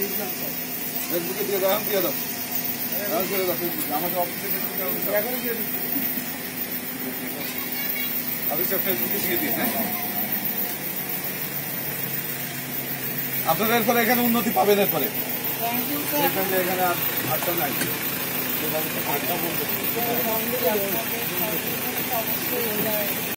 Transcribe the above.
ফেসবুকে দিয়ে দাও, দিয়ে দাও, আমাদের অফিসে অফিসে ফেসবুকে দিয়ে দিই। হ্যাঁ, আপনারা এরপরে এখানে উন্নতি পাবেন। এরপরে এখানে আটটা নাই, আটটা বলতে